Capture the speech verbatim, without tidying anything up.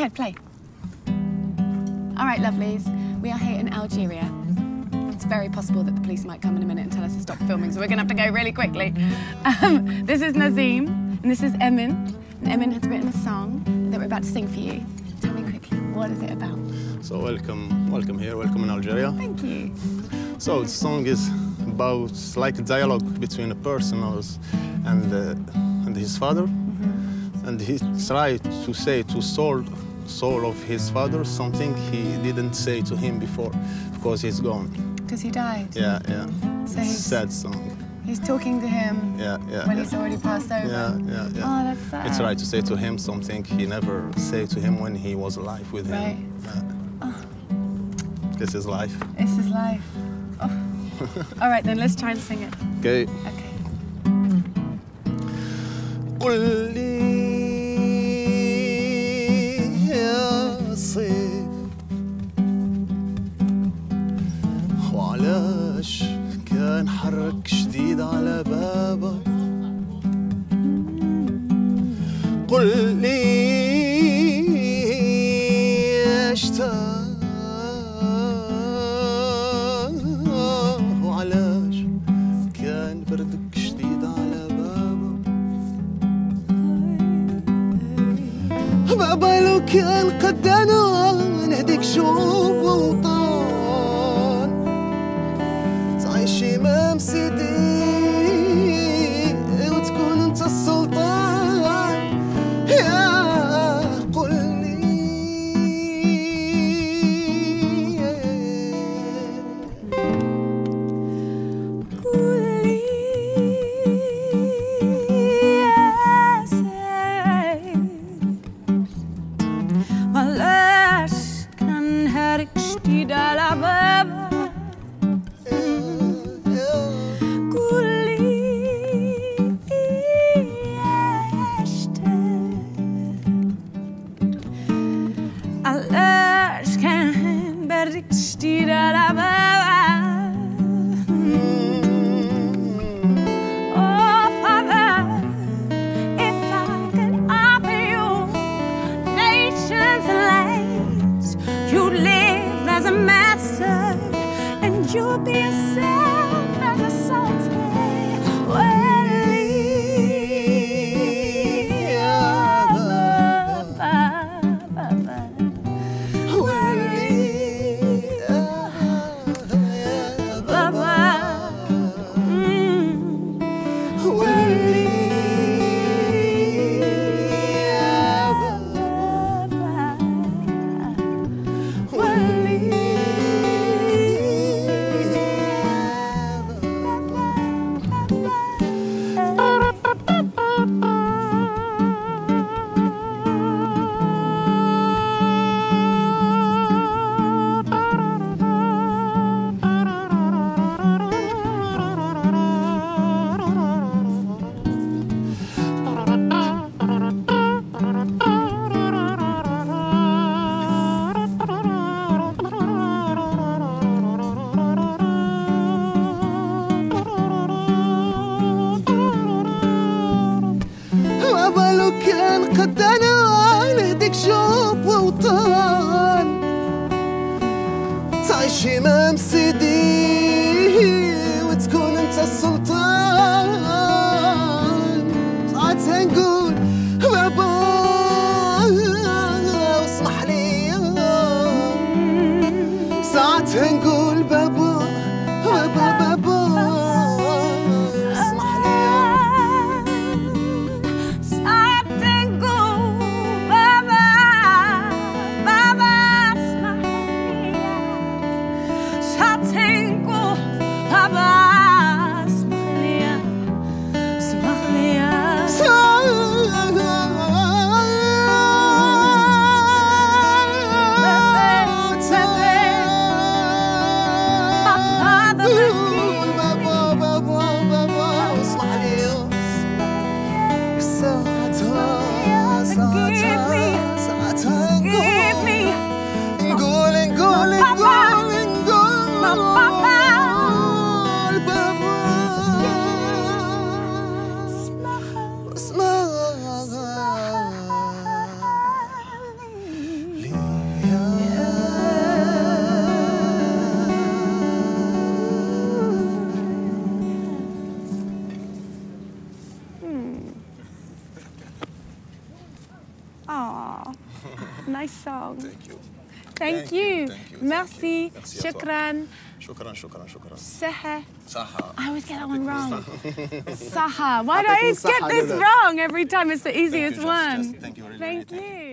ahead, play. All right, lovelies, we are here in Algeria. It's very possible that the police might come in a minute and tell us to stop filming, so we're gonna have to go really quickly. Um, this is Nazim, and this is Emin. And Emin has written a song that we're about to sing for you. Tell me quickly, what is it about? So welcome, welcome here, welcome in Algeria. Thank you. So the song is about like a dialogue between a person and, uh, and his father. Mm-hmm. And he tried to say to soul, soul of his father something he didn't say to him before because he's gone. Because he died? Yeah, yeah. So he's, sad song. He's talking to him yeah, yeah, when yeah. he's already passed over? Yeah, yeah, yeah. Oh, that's sad. It's right to say to him something he never said to him when he was alive with him. Right. Yeah. Oh. This is life. This is life. Oh. All right, then let's try and sing it. Okay. Okay. قل لي يا صيف وعلاش كان حرك شديد على بابك قل لي اشتاق وعلاش كان بردك شديد على بابك بابا لو كان قد انا نهديك شوق وطان تعيش امام سيدي وتكون انت السلطان يا قل لي قل لي يا سيد علاش كان هارك شديد على بابك علاش كان بردك شديد على بابك Oh, Father, if I could offer you nations and lands, you'd live as a master and you'd be yourself as a sultan. قد انا نهديك شوق ووطن تعيش امام سيدي وتكون انت السلطان ساعتها نقول بابا واسمح لي ساعتها نقول بابا بابا بابا Nice song. Thank you. Thank, Thank you. you, thank you, Merci. thank you. Merci à toi. Shukran. شكرا شكرا شكرا. Saha. Saha. I always get that one wrong. Saha. Why do I always Saha, get this do that. wrong every time? It's the easiest Thank you, Jess, one. Jess. Thank you, really, Thank really, thank you.